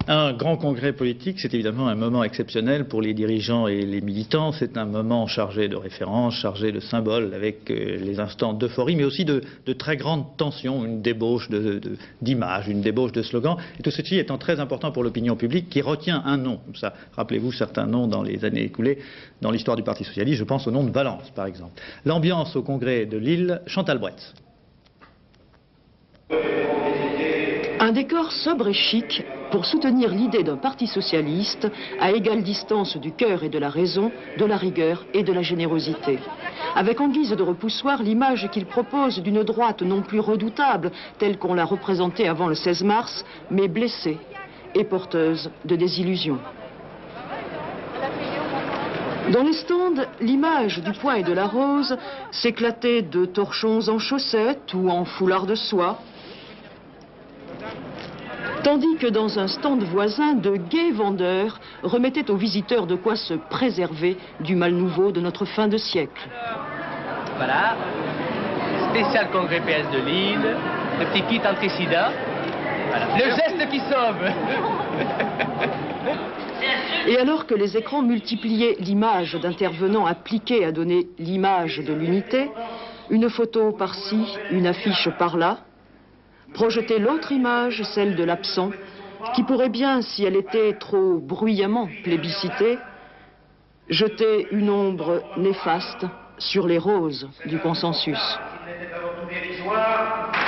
Un grand congrès politique, c'est évidemment un moment exceptionnel pour les dirigeants et les militants. C'est un moment chargé de références, chargé de symboles, avec les instants d'euphorie, mais aussi de très grandes tensions, une débauche d'images, une débauche de slogans. Et tout ceci étant très important pour l'opinion publique qui retient un nom. Comme ça, rappelez-vous certains noms dans les années écoulées dans l'histoire du Parti socialiste. Je pense au nom de Valence, par exemple. L'ambiance au congrès de Lille, Chantal Bretz. Un décor sobre et chic pour soutenir l'idée d'un parti socialiste à égale distance du cœur et de la raison, de la rigueur et de la générosité. Avec en guise de repoussoir l'image qu'il propose d'une droite non plus redoutable, telle qu'on l'a représentée avant le 16 mars, mais blessée et porteuse de désillusions. Dans les stands, l'image du pois et de la rose s'éclatait de torchons en chaussettes ou en foulard de soie, tandis que dans un stand voisin, de gais vendeurs remettaient aux visiteurs de quoi se préserver du mal nouveau de notre fin de siècle. Voilà, spécial congrès PS de Lille, le petit kit anti-sida, voilà. Le geste qui sauve. Et alors que les écrans multipliaient l'image d'intervenants appliqués à donner l'image de l'unité, une photo par-ci, une affiche par-là, projeter l'autre image, celle de l'absent, qui pourrait bien, si elle était trop bruyamment plébiscitée, jeter une ombre néfaste sur les roses du consensus.